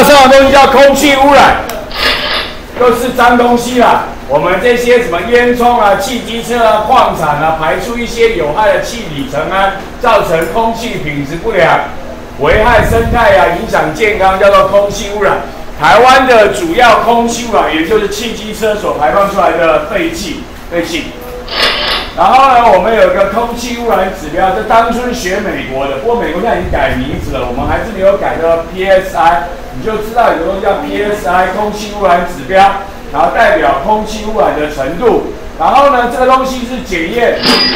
上的东西叫空气污染，都是脏东西啦。我们这些什么烟囱啊、汽机车啊、矿产啊，排出一些有害的气体尘埃，造成空气品质不良，危害生态啊，影响健康，叫做空气污染。台湾的主要空气污染源就是汽机车所排放出来的废气。然后呢，我们有一个空气污染指标，这当初是学美国的，不过美国现在已经改名字了，我们还是没有改叫 PSI， 你就知道有个东西叫 PSI 空气污染指标，然后代表空气污染的程度。然后呢，这个东西是检验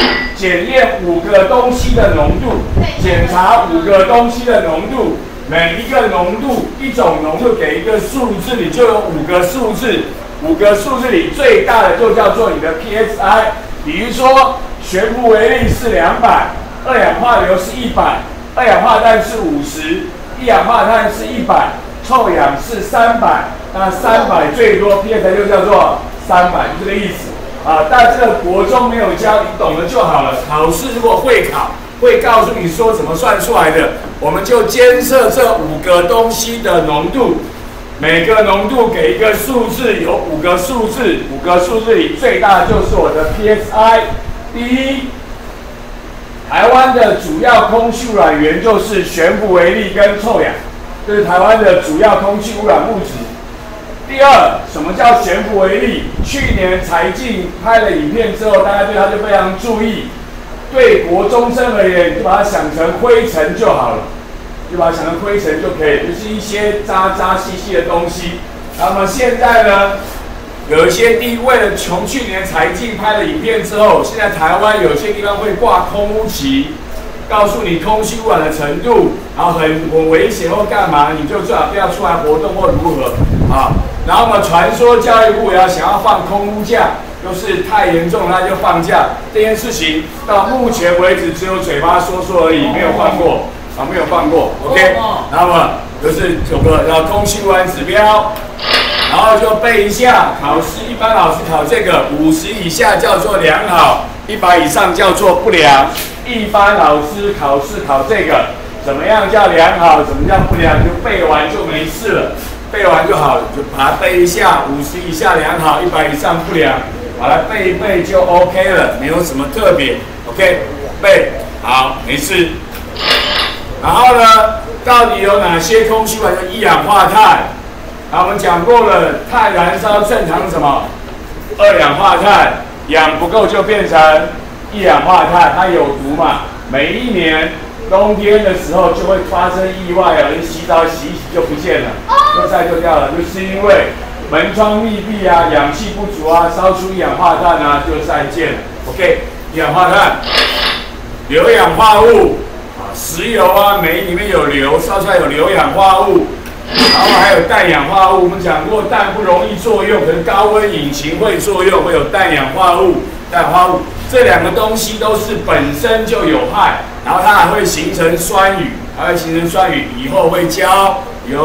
5个东西的浓度，检查5个东西的浓度，每一个浓度一种浓度给一个数字，你就有5个数字，5个数字里最大的就叫做你的 PSI。比如说，悬浮微粒是200，二氧化硫是100，二氧化碳是50，一氧化碳是100，臭氧是300。那300最多 PSI 就叫做300，就这个意思啊。但这个国中没有教，你懂了就好了。考试如果会考，会告诉你说怎么算出来的，我们就监测这5个东西的浓度。每个浓度给一个数字，有5个数字，5个数字里最大的就是我的 PSI。第一，台湾的主要空气污染源就是悬浮微粒跟臭氧，这是台湾的主要空气污染物质。第二，什么叫悬浮微粒？去年财经拍了影片之后，大家对它就非常注意。对国中生而言，你就把它想成灰尘就好了。就把它想成灰尘就可以，就是一些渣渣细细的东西。那么现在呢，有一些为了从去年财经拍了影片之后，现在台湾有些地方会挂空污旗，告诉你空气污染的程度，然后很危险或干嘛，你就最好不要出来活动或如何啊。然后呢，传说教育部也要想要放空污假，就是太严重了，那就放假。这件事情到目前为止只有嘴巴说说而已，没有放过。没有放过 ，OK， 那么就是有个空气污染指标，然后就背一下。考试一般老师考这个50以下叫做良好，100以上叫做不良。一般老师考试考这个，怎么样叫良好，怎么叫不良，就背完就没事了，背完就好了，就把它背一下。50以下良好，100以上不良，把它背一背就 OK 了，没有什么特别 ，OK， 背好没事。然后呢，到底有哪些空气污染？就一氧化碳。我们讲过了，碳燃烧正常什么？二氧化碳，氧不够就变成一氧化碳，它有毒嘛。每一年冬天的时候就会发生意外，有人洗澡洗一洗就不见了，就晒就掉了，就是因为门窗密闭啊，氧气不足啊，烧出一氧化碳啊，就再见了。OK， 一氧化碳，硫氧化物。石油啊，煤里面有硫，烧出来有硫氧化物，然后还有氮氧化物。我们讲过，氮不容易作用，可是高温引擎会作用，会有氮氧化物。氮氧化物这2个东西都是本身就有害，然后它还会形成酸雨，以后会教。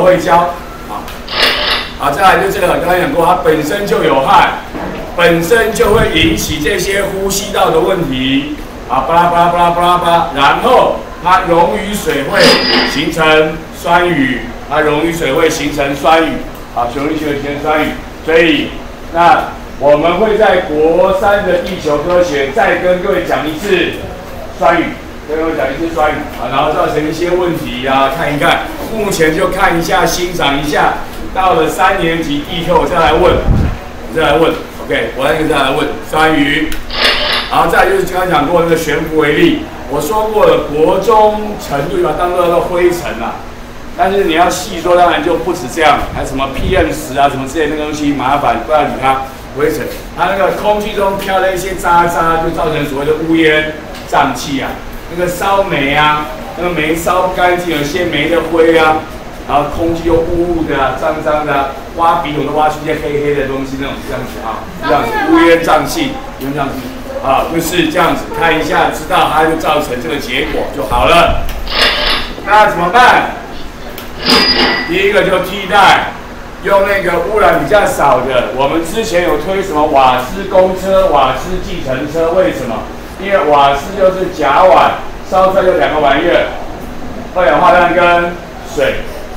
好，再来就这个，刚才讲过，它本身就有害，本身就会引起这些呼吸道的问题啊，巴拉巴拉巴拉巴拉巴拉，然后。它溶于水会形成酸雨，溶于水会形成酸雨，所以那我们会在国3的地球科学再跟各位讲一次酸雨，然后造成一些问题啊，看一看。目前就看一下，欣赏一下。到了3年级地科我再来问，OK， 我再来问酸雨，然后再来就是刚刚讲过那个悬浮微粒。我说过了，国中程度把它当做那个灰尘啦，但是你要细说，当然就不止这样，还有什么 PM10啊什么之类的那个东西麻烦，不要理它，灰尘。它那个空气中飘的一些渣渣，就造成所谓的乌烟瘴气啊。那个烧煤啊，那个煤烧不干净，有些煤的灰啊，然后空气又污污的啊，脏脏的啊，挖鼻孔都挖出一些黑黑的东西，那种这样子啊，这样子乌烟瘴气，就是这样子，看一下，知道它就造成这个结果就好了。那怎么办？第一个就替代，用那个污染比较少的。我们之前有推什么瓦斯公车、瓦斯计程车，为什么？因为瓦斯就是甲烷，烧出来就2个玩意儿，二氧化碳跟水。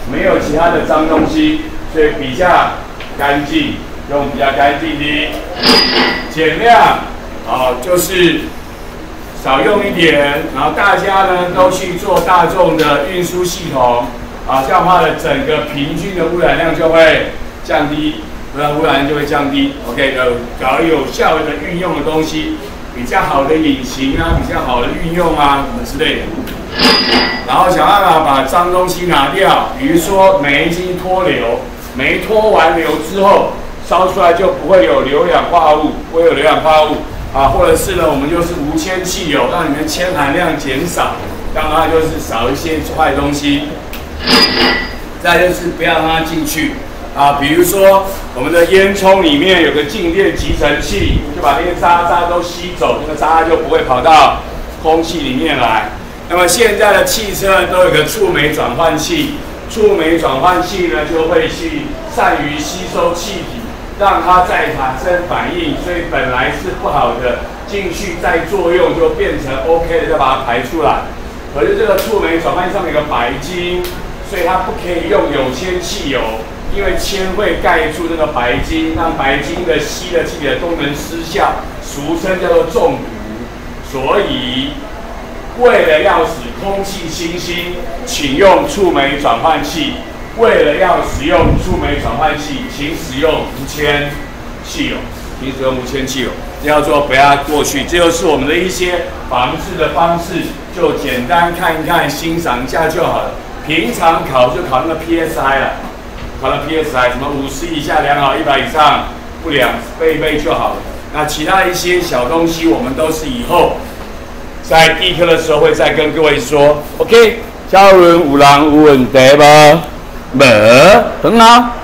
没有其他的脏东西，所以比较干净，用比较干净的，减量，就是少用一点，然后大家呢都去做大众的运输系统，这样的话呢，整个平均的污染量就会降低，污染量就会降低。OK， 搞有效的运用的东西，比较好的引擎啊，比较好的运用啊，什么之类的。然后想办法把脏东西拿掉，比如说煤经脱硫，煤脱完硫之后烧出来就不会有硫氧化物，不会有硫氧化物或者是呢，我们就是无铅汽油，让你们铅含量减少，让它就是少一些坏东西。再就是不要让它进去比如说我们的烟囱里面有个静电集成器，就把那些渣渣都吸走，那个渣就不会跑到空气里面来。那么现在的汽车都有个触媒转换器，触媒转换器呢就会去善于吸收气体，让它再产生反应，所以本来是不好的，进去再作用就变成 OK 的，再把它排出来。可是这个触媒转换器上面有个白金，所以它不可以用有铅汽油，因为铅会盖住这个白金，让白金的吸的气体的功能失效，俗称叫做中毒。所以为了要使空气清新，请用触媒转换器。为了要使用触媒转换器，请使用无铅汽油，请使用无铅汽油。要做不要过去，这就是我们的一些防治的方式，就简单看一看、欣赏一下就好了。平常考就考那个 PSI 了，考了 PSI， 什么50以下良好，100以上不良，背一背就好了。那其他一些小东西，我们都是以后在地课的时候会再跟各位说。OK， 嘉伦有人有问题吗？没，很好。